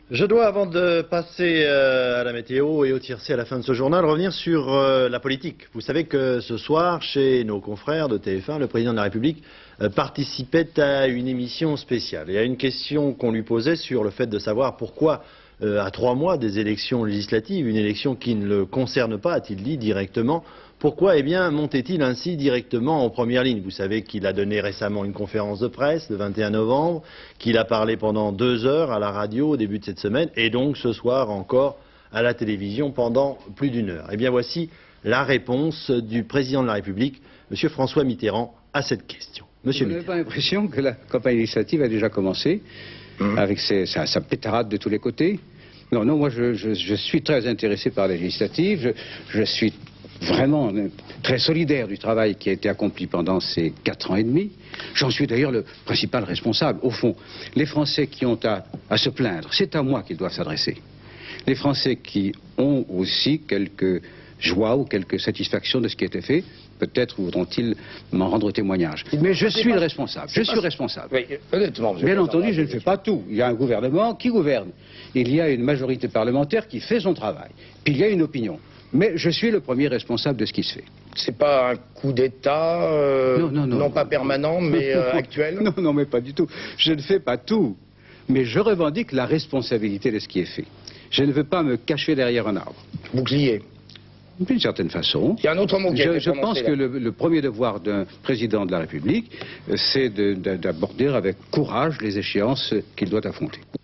Je dois, avant de passer à la météo et au tiercé à la fin de ce journal, revenir sur la politique. Vous savez que ce soir, chez nos confrères de TF1, le président de la République participait à une émission spéciale. Et à une question qu'on lui posait sur le fait de savoir pourquoi, à 3 mois des élections législatives, une élection qui ne le concerne pas, a-t-il dit directement, pourquoi montait-il ainsi directement en première ligne? Vous savez qu'il a donné récemment une conférence de presse le 21 novembre, qu'il a parlé pendant 2 heures à la radio au début de cette semaine, et donc ce soir encore à la télévision pendant plus d'1 heure. Eh bien voici la réponse du président de la République, M. François Mitterrand, à cette question. Monsieur Mitterrand. Vous n'avez pas l'impression que la campagne législative a déjà commencé, avec sa pétarade de tous les côtés? Non, moi je suis très intéressé par les législatives, je suis vraiment très solidaire du travail qui a été accompli pendant ces 4 ans et demi. J'en suis d'ailleurs le principal responsable. Au fond, les Français qui ont à se plaindre, c'est à moi qu'ils doivent s'adresser. Les Français qui ont aussi quelques joies ou quelques satisfactions de ce qui a été fait, peut-être voudront-ils m'en rendre témoignage. Mais je suis le responsable. Je suis responsable. Oui, honnêtement, bien entendu, je ne fais pas tout. Il y a un gouvernement qui gouverne. Il y a une majorité parlementaire qui fait son travail. Puis il y a une opinion. Mais je suis le premier responsable de ce qui se fait. C'est pas un coup d'État, non pas permanent, mais actuel? Non, mais pas du tout. Je ne fais pas tout. Mais je revendique la responsabilité de ce qui est fait. Je ne veux pas me cacher derrière un arbre. Bouclier. D'une certaine façon. Il y a un autre mot qui a été Je pense que le premier devoir d'un président de la République, c'est d'aborder avec courage les échéances qu'il doit affronter.